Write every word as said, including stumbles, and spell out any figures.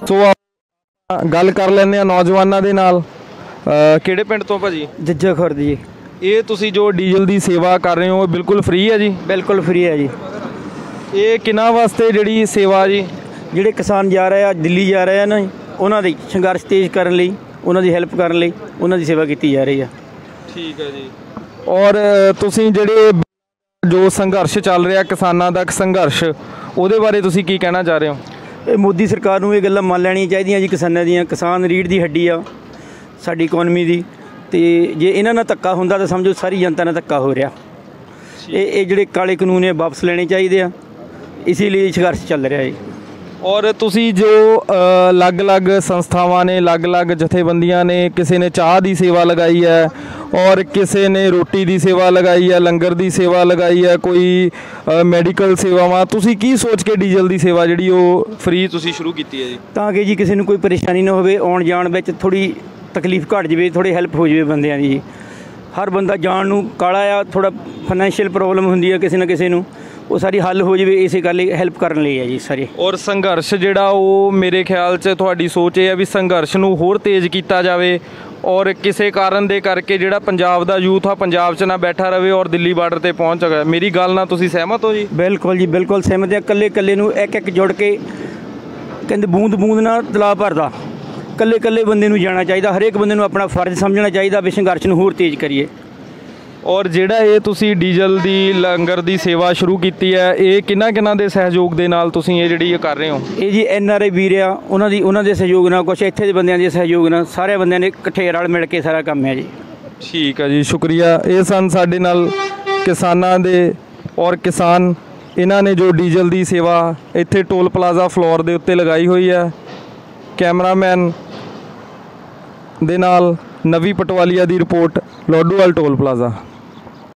ਸੋ ਆਪਾਂ ਗੱਲ ਕਰ ਲੈਂਦੇ ਆ ਨੌਜਵਾਨਾਂ ਦੇ ਨਾਲ। ਕਿਹੜੇ ਪਿੰਡ ਤੋਂ ਭਾਜੀ? ਜੱਜਾ ਖੁਰਦ ਜੀ। ਇਹ ਤੁਸੀਂ ਜੋ ਡੀਜ਼ਲ ਦੀ ਸੇਵਾ ਕਰ ਰਹੇ ਹੋ ਬਿਲਕੁਲ ਫ੍ਰੀ ਹੈ ਜੀ? ਬਿਲਕੁਲ ਫ੍ਰੀ ਹੈ ਜੀ। ਇਹ ਕਿਹਨਾਂ ਵਾਸਤੇ ਜਿਹੜੀ ਸੇਵਾ ਜੀ? ਜਿਹੜੇ ਕਿਸਾਨ ਜਾ ਰਹੇ ਆ ਦਿੱਲੀ ਜਾ ਰਹੇ ਆ ਨਾ, ਉਹਨਾਂ ਦੀ ਸੰਘਰਸ਼ ਤੇਜ਼ ਕਰਨ ਲਈ, ਉਹਨਾਂ ਦੀ ਹੈਲਪ ਕਰਨ ਲਈ ਉਹਨਾਂ ਦੀ ਸੇਵਾ ਕੀਤੀ ਜਾ ਰਹੀ ਆ। ਠੀਕ ਹੈ ਜੀ। ਔਰ ਤੁਸੀਂ ਜਿਹੜੇ ਜੋ ਸੰਘਰਸ਼ ਚੱਲ ਰਿਹਾ ਕਿਸਾਨਾਂ ਦਾ ਸੰਘਰਸ਼, ਉਹਦੇ ਬਾਰੇ ਤੁਸੀਂ ਕੀ ਕਹਿਣਾ ਚਾਹ ਰਹੇ ਹੋ? ਇਹ ਮੋਦੀ ਸਰਕਾਰ ਨੂੰ ਇਹ ਗੱਲਾਂ ਮੰਨ ਲੈਣੀਆਂ ਚਾਹੀਦੀਆਂ ਜੀ ਕਿਸਾਨਾਂ ਦੀਆਂ। ਕਿਸਾਨ ਰੀੜ੍ਹ ਦੀ ਹੱਡੀ ਆ ਸਾਡੀ ਇਕੋਨਮੀ ਦੀ, ਅਤੇ ਜੇ ਇਹਨਾਂ ਨਾਲ ਧੱਕਾ ਹੁੰਦਾ ਤਾਂ ਸਮਝੋ ਸਾਰੀ ਜਨਤਾ ਨਾਲ ਧੱਕਾ ਹੋ ਰਿਹਾ। ਇਹ ਇਹ ਜਿਹੜੇ ਕਾਲੇ ਕਾਨੂੰਨ ਇਹ ਵਾਪਸ ਲੈਣੇ ਚਾਹੀਦੇ ਆ, ਇਸੇ ਲਈ ਸੰਘਰਸ਼ ਚੱਲ ਰਿਹਾ ਜੀ। ਔਰ ਤੁਸੀਂ ਜੋ ਅਲੱਗ-ਅਲੱਗ ਸੰਸਥਾਵਾਂ ਨੇ, ਅਲੱਗ-ਅਲੱਗ ਜਥੇਬੰਦੀਆਂ ਨੇ, ਕਿਸੇ ਨੇ ਚਾਹ ਦੀ ਸੇਵਾ ਲਗਾਈ ਹੈ ਔਰ ਕਿਸੇ ਨੇ ਰੋਟੀ ਦੀ ਸੇਵਾ ਲਗਾਈ ਹੈ, ਲੰਗਰ ਦੀ ਸੇਵਾ ਲਗਾਈ ਹੈ, ਕੋਈ ਮੈਡੀਕਲ ਸੇਵਾਵਾਂ, ਤੁਸੀਂ ਕੀ ਸੋਚ ਕੇ ਡੀਜ਼ਲ ਦੀ ਸੇਵਾ ਜਿਹੜੀ ਉਹ ਫ੍ਰੀ ਤੁਸੀਂ ਸ਼ੁਰੂ ਕੀਤੀ ਹੈ ਜੀ? ਤਾਂ ਕਿ ਜੀ ਕਿਸੇ ਨੂੰ ਕੋਈ ਪਰੇਸ਼ਾਨੀ ਨਾ ਹੋਵੇ, ਆਉਣ ਜਾਣ ਵਿੱਚ ਥੋੜ੍ਹੀ ਤਕਲੀਫ ਘੱਟ ਜਾਵੇ, ਥੋੜ੍ਹੀ ਹੈਲਪ ਹੋ ਜਾਵੇ ਬੰਦਿਆਂ ਦੀ। ਹਰ ਬੰਦਾ ਜਾਣ ਨੂੰ ਕਾਲਾ ਆ, ਥੋੜ੍ਹਾ ਫਾਈਨੈਂਸ਼ੀਅਲ ਪ੍ਰੋਬਲਮ ਹੁੰਦੀ ਹੈ ਕਿਸੇ ਨਾ ਕਿਸੇ ਨੂੰ, ਉਹ ਸਾਰੀ ਹੱਲ ਹੋ ਜਾਵੇ, ਇਸੇ ਗੱਲ ਲਈ ਹੈਲਪ ਕਰਨ ਲਈ ਹੈ ਜੀ ਸਾਰੇ। ਔਰ ਸੰਘਰਸ਼ ਜਿਹੜਾ ਉਹ ਮੇਰੇ ਖਿਆਲ 'ਚ ਤੁਹਾਡੀ ਸੋਚ ਇਹ ਹੈ ਵੀ ਸੰਘਰਸ਼ ਨੂੰ ਹੋਰ ਤੇਜ਼ ਕੀਤਾ ਜਾਵੇ ਔਰ ਕਿਸੇ ਕਾਰਨ ਦੇ ਕਰਕੇ ਜਿਹੜਾ ਪੰਜਾਬ ਦਾ ਯੂਥ ਆ ਪੰਜਾਬ 'ਚ ਨਾ ਬੈਠਾ ਰਹੇ ਔਰ ਦਿੱਲੀ ਬਾਰਡਰ 'ਤੇ ਪਹੁੰਚ ਗਿਆ। ਮੇਰੀ ਗੱਲ ਨਾਲ ਤੁਸੀਂ ਸਹਿਮਤ ਹੋ ਜੀ? ਬਿਲਕੁਲ ਜੀ, ਬਿਲਕੁਲ ਸਹਿਮਤ ਹਾਂ। ਇਕੱਲੇ ਇਕੱਲੇ ਨੂੰ ਇੱਕ ਇੱਕ ਜੁੜ ਕੇ, ਕਹਿੰਦੇ ਬੂੰਦ ਬੂੰਦ ਨਾਲ ਤਲਾਅ ਭਰਦਾ, ਇਕੱਲੇ ਇਕੱਲੇ ਬੰਦੇ ਨੂੰ ਜਾਣਾ ਚਾਹੀਦਾ। ਹਰੇਕ ਬੰਦੇ ਨੂੰ ਆਪਣਾ ਫਰਜ਼ ਸਮਝਣਾ ਚਾਹੀਦਾ ਵੀ ਸੰਘਰਸ਼ ਨੂੰ ਹੋਰ ਤੇਜ਼ ਕਰੀਏ। ਔਰ ਜਿਹੜਾ ਇਹ ਤੁਸੀਂ ਡੀਜ਼ਲ ਦੀ ਲੰਗਰ ਦੀ ਸੇਵਾ ਸ਼ੁਰੂ ਕੀਤੀ ਹੈ, ਇਹ ਕਿਹਨਾਂ ਕਿਹਨਾਂ ਦੇ ਸਹਿਯੋਗ ਦੇ ਨਾਲ ਤੁਸੀਂ ਇਹ ਜਿਹੜੀ ਕਰ ਰਹੇ ਹੋ? ਇਹ ਜੀ ਐਨ ਆਰ ਆਈ ਵੀਰ ਆ, ਉਹਨਾਂ ਦੀ ਉਹਨਾਂ ਦੇ ਸਹਿਯੋਗ ਨਾਲ, ਕੁਛ ਇੱਥੇ ਦੇ ਬੰਦਿਆਂ ਦੇ ਸਹਿਯੋਗ ਨਾਲ, ਸਾਰੇ ਬੰਦਿਆਂ ਨੇ ਇਕੱਠੇ ਰਲ ਮਿਲ ਕੇ ਸਾਰਾ ਕੰਮ ਹੈ ਜੀ। ਠੀਕ ਹੈ ਜੀ, ਸ਼ੁਕਰੀਆ। ਇਹ ਸਨ ਸਾਡੇ ਨਾਲ ਕਿਸਾਨਾਂ ਦੇ ਔਰ ਕਿਸਾਨ, ਇਹਨਾਂ ਨੇ ਜੋ ਡੀਜ਼ਲ ਦੀ ਸੇਵਾ ਇੱਥੇ ਟੋਲ ਪਲਾਜ਼ਾ ਫਲੋਰ ਦੇ ਉੱਤੇ ਲਗਾਈ ਹੋਈ ਹੈ। ਕੈਮਰਾਮੈਨ ਦੇ ਨਾਲ ਨਵੀ ਪਟਵਾਲੀਆ ਦੀ ਰਿਪੋਰਟ, ਲੋਡੋਵਾਲ ਟੋਲ ਪਲਾਜ਼ਾ।